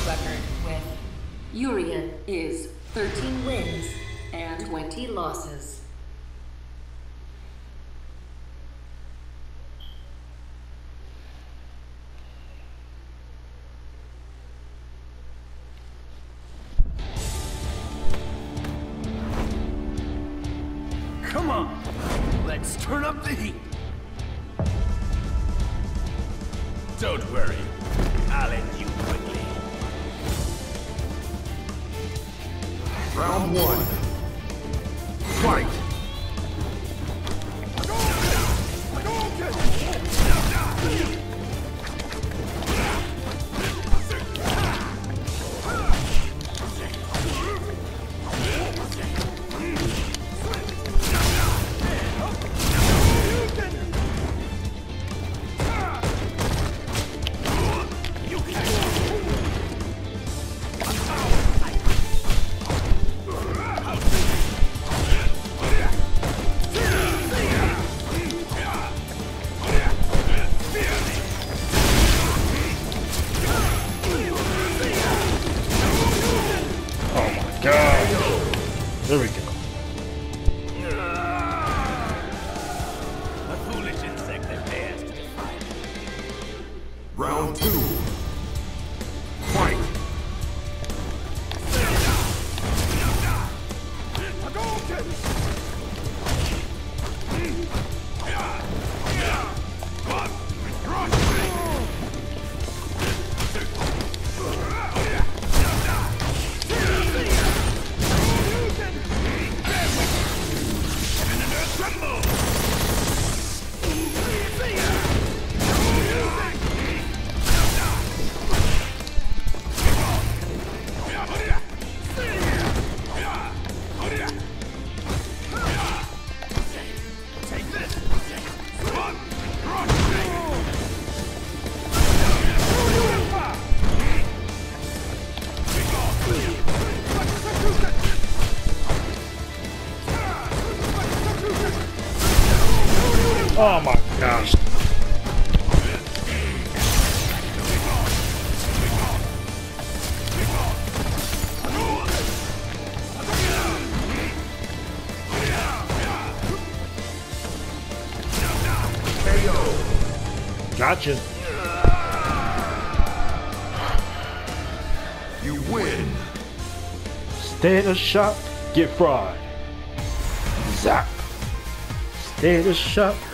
record with Urien is 13 wins and 20 losses. Come on, let's turn up the heat. Don't worry, I'll end you quickly. Round one. Fight! There we go. A foolish insect that dares to defy me. Round two. Fight! Oh my gosh. Gotcha. You win! Stay in the shop, get fried. Zap. Stay in the shop,